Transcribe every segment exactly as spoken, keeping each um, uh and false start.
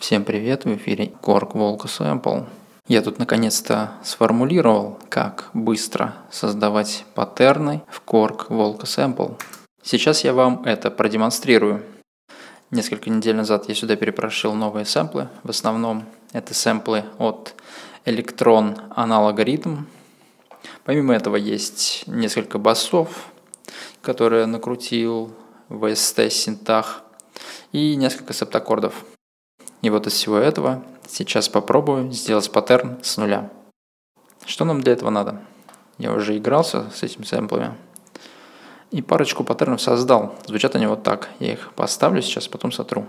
Всем привет, в эфире Korg Volca-Sample. Я тут наконец-то сформулировал, как быстро создавать паттерны в Korg Volca-Sample. Сейчас я вам это продемонстрирую. Несколько недель назад я сюда перепрошил новые сэмплы. В основном это сэмплы от Electron Analog Rhythm. Помимо этого есть несколько басов, которые я накрутил в эс ти синтах, и несколько септаккордов. И вот из всего этого сейчас попробую сделать паттерн с нуля. Что нам для этого надо? Я уже игрался с этими сэмплами и парочку паттернов создал. Звучат они вот так. Я их поставлю сейчас, потом сотру.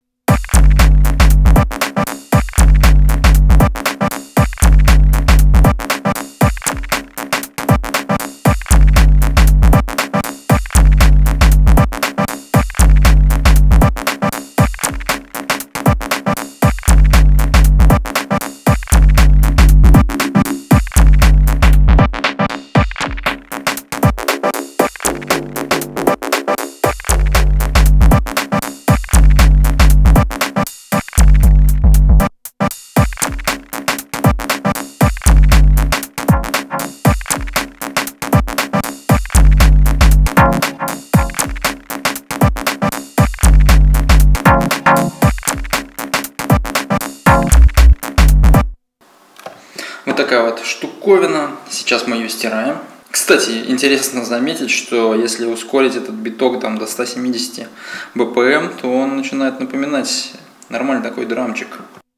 Вот такая вот штуковина. Сейчас мы ее стираем. Кстати, интересно заметить, что если ускорить этот биток там, до ста семидесяти би пи эм, то он начинает напоминать нормальный такой драмчик.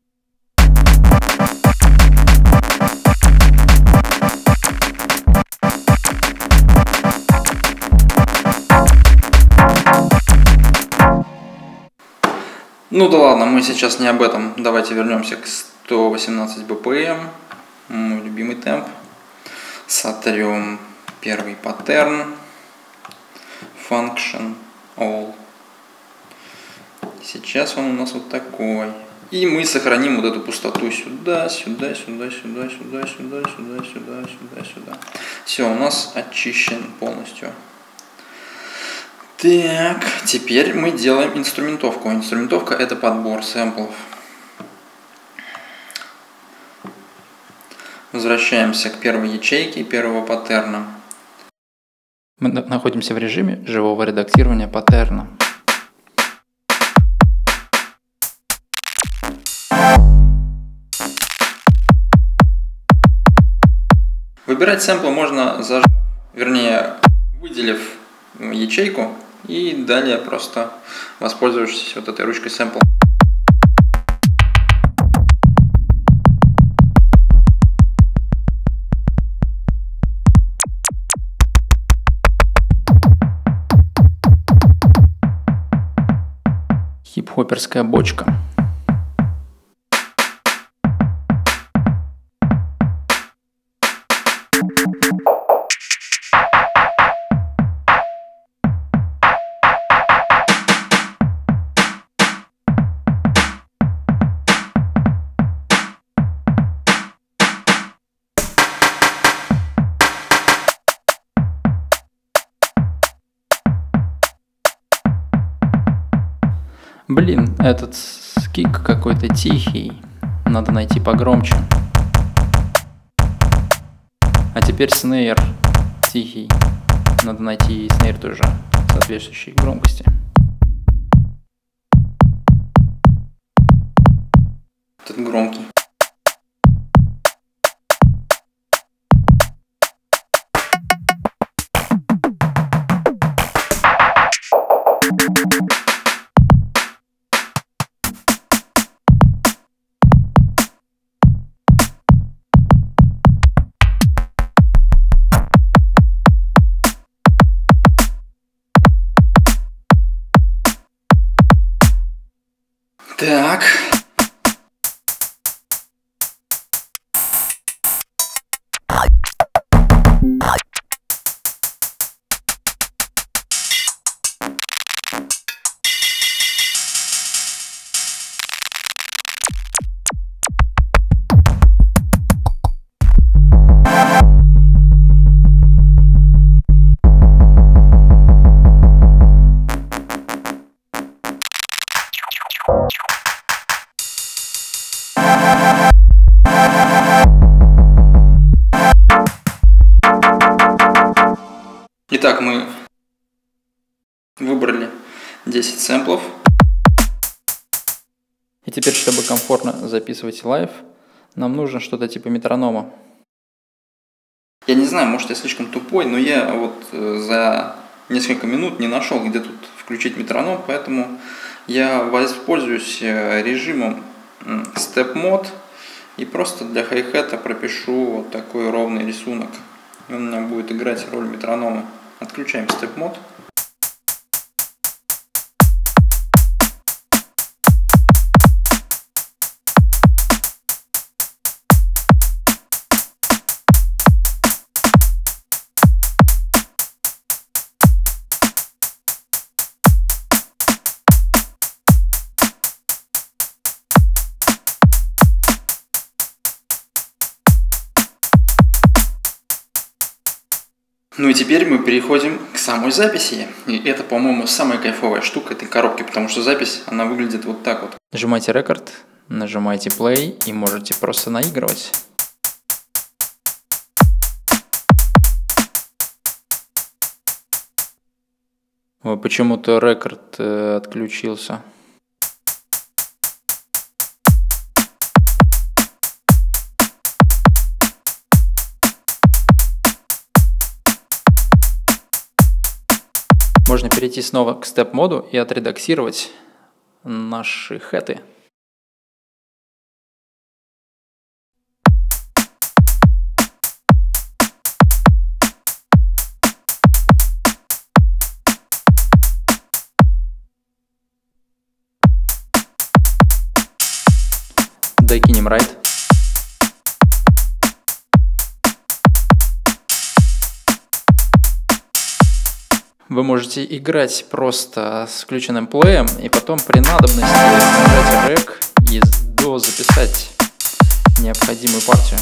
Ну да ладно, мы сейчас не об этом. Давайте вернемся к ста восемнадцати би пи эм. Мой любимый темп. Сотрем первый паттерн. Function all. Сейчас он у нас вот такой. И мы сохраним вот эту пустоту сюда, сюда, сюда, сюда, сюда, сюда, сюда, сюда, сюда, сюда. Все, у нас очищен полностью. Так, теперь мы делаем инструментовку. Инструментовка — это подбор сэмплов. Возвращаемся к первой ячейке первого паттерна. Мы находимся в режиме живого редактирования паттерна. Выбирать сэмплы можно зажав, вернее, выделив ячейку и далее просто воспользовавшись вот этой ручкой сэмпл. Хип-хоперская бочка. Блин, этот кик какой-то тихий. Надо найти погромче. А теперь снейр тихий. Надо найти снейр тоже соответствующей громкости. Этот громкий. Так. сэмплов. И теперь, чтобы комфортно записывать лайв, нам нужно что-то типа метронома. Я не знаю, может я слишком тупой, но я вот за несколько минут не нашел, где тут включить метроном, поэтому я воспользуюсь режимом Step Mode и просто для хай-хета пропишу вот такой ровный рисунок. Он у меня будет играть роль метронома. Отключаем Step Mode. Ну и теперь мы переходим к самой записи. И это, по-моему, самая кайфовая штука этой коробки, потому что запись, она выглядит вот так вот. Нажимайте Record, нажимайте Play и можете просто наигрывать. Ой, почему-то Record э, отключился. Можно перейти снова к степ-моду и отредактировать наши хэты. Докинем райт. Вы можете играть просто с включенным плеем и потом при надобности нажать рек и до записать необходимую партию.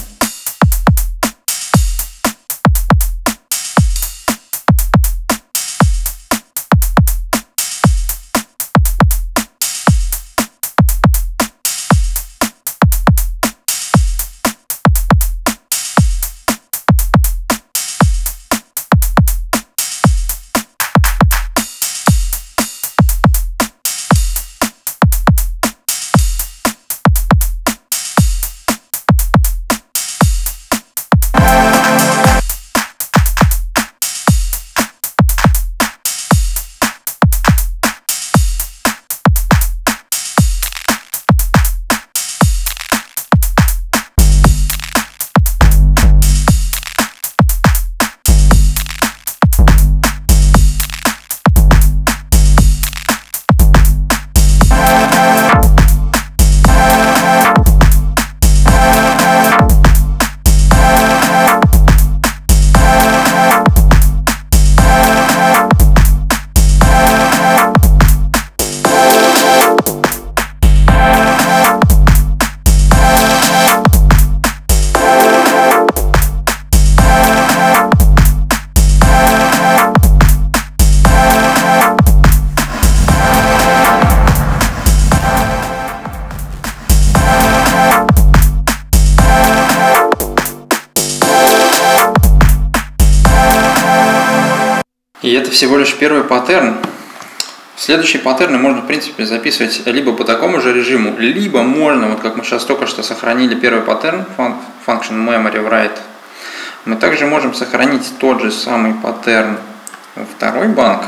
И это всего лишь первый паттерн. Следующие паттерны можно, в принципе, записывать либо по такому же режиму, либо можно, вот как мы сейчас только что сохранили первый паттерн, function memory write, мы также можем сохранить тот же самый паттерн во второй банк.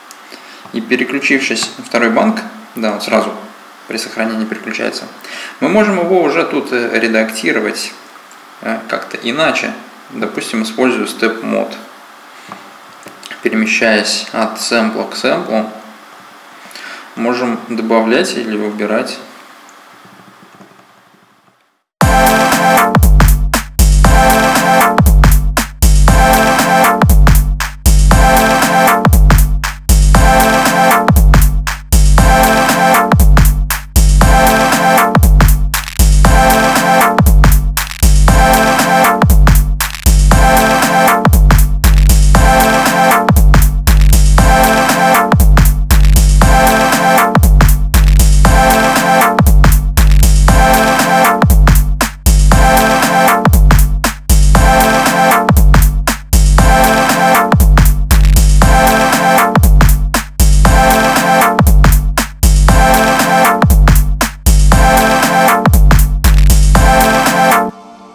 И переключившись на второй банк, да, он сразу при сохранении переключается, мы можем его уже тут редактировать как-то иначе, допустим, используя Step Mode. Перемещаясь от сэмпла к сэмплу, можем добавлять или убирать.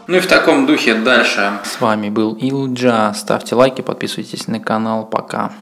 Ну и в таком духе дальше. С вами был Илджа. Ставьте лайки, подписывайтесь на канал. Пока.